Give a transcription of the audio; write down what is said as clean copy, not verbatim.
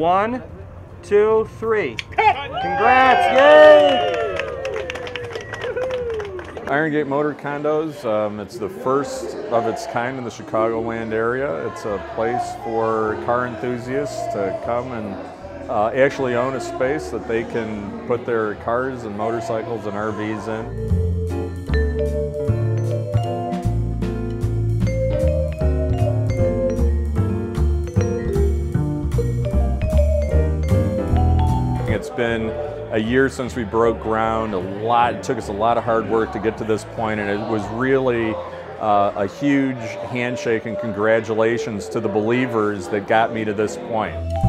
1, 2, 3. Congrats! Yay! Iron Gate Motor Condos, it's the first of its kind in the Chicagoland area. It's a place for car enthusiasts to come and actually own a space that they can put their cars and motorcycles and RVs in. It's been a year since we broke ground. It took us a lot of hard work to get to this point, and it was really a huge handshake and congratulations to the believers that got me to this point.